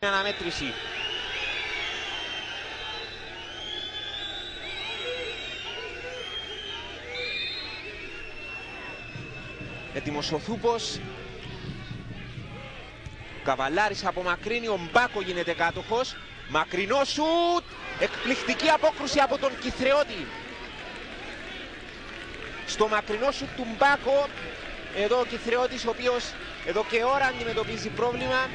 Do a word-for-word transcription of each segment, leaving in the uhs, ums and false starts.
Αναμέτρηση. Έτοιμος ο Θούπος. Καβαλάρης απομακρύνει, ο Μπάκο γίνεται κάτοχος. Μακρινό σουτ. Εκπληκτική απόκρουση από τον Κυθρεώτη. Στο μακρινό σουτ του Μπάκο. Εδώ ο Κυθρεώτης, ο οποίος εδώ και ώρα αντιμετωπίζει πρόβλημα.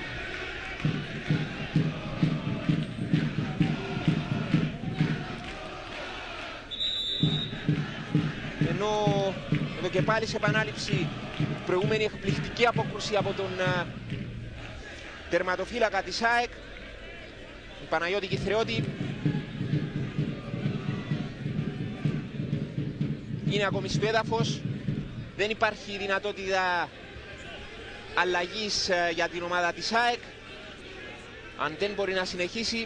Ενώ εδώ και πάλι σε επανάληψη προηγούμενη εκπληκτική απόκρουση από τον uh, τερματοφύλακα της ΑΕΚ, Παναγιώτη Κυθρεώτη. Είναι ακόμη στο έδαφος. Δεν υπάρχει δυνατότητα αλλαγής uh, για την ομάδα της ΑΕΚ. Αν δεν μπορεί να συνεχίσει,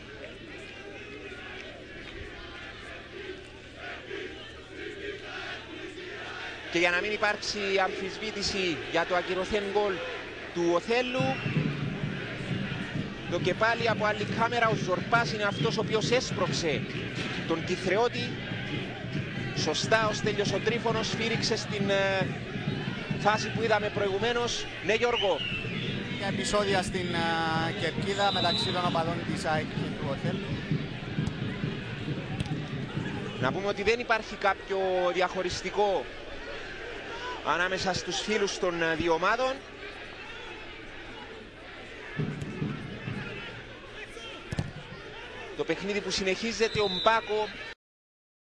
και για να μην υπάρξει αμφισβήτηση για το ακυρωθέν γκολ του Οθέλου, εδώ και πάλι από άλλη κάμερα ο Ζορπάς είναι αυτός ο οποίος έσπρωξε τον Κυθρεώτη. Σωστά ο Στέλιος ο Τρίφωνος σφύριξε στην ε, φάση που είδαμε προηγουμένως. Ναι, Γιώργο. Μια επεισόδια στην uh, κερκίδα μεταξύ των οπαδών της ΑΕΚ και του Οθέλου. Να πούμε ότι δεν υπάρχει κάποιο διαχωριστικό ανάμεσα στους φίλους των δύο ομάδων. Το παιχνίδι που συνεχίζεται, ο Μπάκο